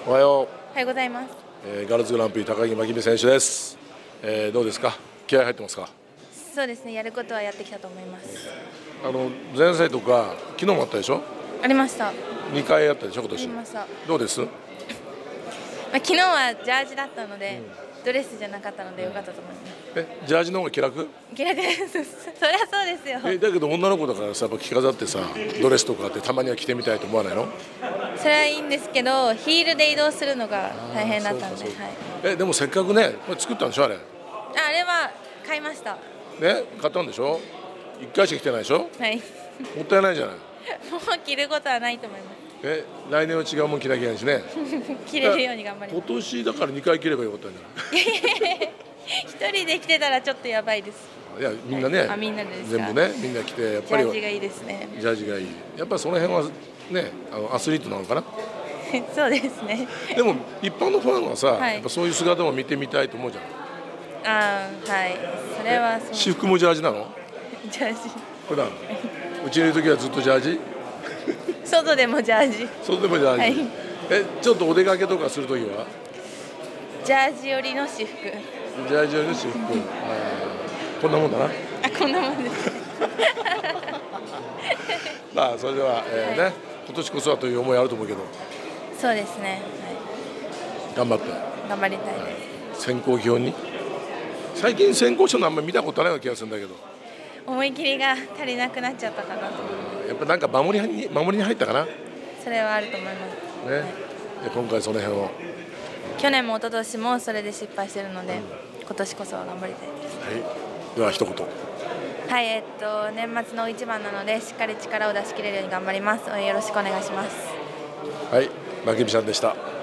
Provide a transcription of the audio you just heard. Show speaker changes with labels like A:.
A: おはよう。
B: おはようございます。
A: ガールズグランプリ高木真備選手です。どうですか。気合入ってますか。
B: そうですね。やることはやってきたと思います。
A: 前菜とか昨日もあったでしょ。
B: ありました。
A: 2回あったでしょ今年。
B: ありました。
A: どうです。
B: 昨日はジャージだったので、ドレスじゃなかったので良かったと思います。
A: ジャージの方が気楽。
B: 気楽です。そりゃそうですよ。
A: だけど女の子だからさ、やっぱ着飾ってさ、ドレスとかってたまには着てみたいと思わないの。
B: それはいいんですけど、ヒールで移動するのが大変だったので。
A: はい。でもせっかくね、これ作ったんでしょあれ。
B: あれは買いました。
A: ね、買ったんでしょ。1回しか着てないでしょ。
B: はい。
A: もったいないじゃない。
B: もう着ることはないと思います。
A: 来年は違うもん着なきゃいけないしね。
B: 着れるように頑張ります。
A: 今年だから2回着ればよかったんじゃない。
B: 一人で着てたらちょっとやばいです。
A: いやみんなね、
B: みんなでです
A: 全部ね、みんな着てやっぱり
B: ジャージがいいですね。
A: ジャージがいい。やっぱりその辺はね、アスリートなのかな。
B: そうですね。
A: でも一般のファンはさ、
B: はい、
A: やっぱそういう姿も見てみたいと思うじゃん。
B: はい。それはそう。
A: 私服もジャージなの？
B: ジャージ。
A: 普段うちにいる時はずっとジャージ？
B: 外でもジャージ。
A: 外でもジャージ。はい、ちょっとお出かけとかする時は？
B: ジャージ寄りの私服。
A: ジャージ寄りの私服。こんなもんだな。
B: こんなもんです。
A: まあそれでは、ね、今年こそはという思いあると思うけど。
B: そうですね。
A: 頑張って。
B: 頑張りたいです。
A: 選考表に。最近選考書のあんまり見たことないような気がするんだけど。
B: 思い切りが足りなくなっちゃったかなと。
A: やっぱなんか守りに入ったかな。
B: それはあると思います。
A: ね。で今回その辺を。
B: 去年も一昨年もそれで失敗してるので、今年こそは頑張りたいです。
A: はい。では一言。
B: はい、年末の大一番なのでしっかり力を出し切れるように頑張ります。応援よろしくお願いします。
A: はい、真備さんでした。